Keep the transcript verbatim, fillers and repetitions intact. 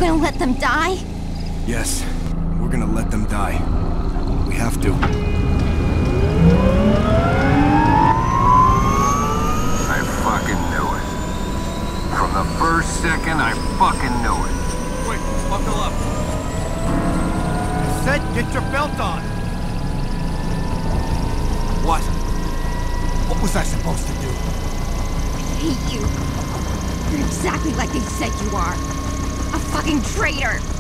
gonna let them die? Yes, we're gonna let them die. We have to. I fucking knew it. From the first second, I fucking knew it. Quick, buckle up. I said get your belt on. What? What was I supposed to do? I hate you. You're exactly like they said you are. A fucking traitor.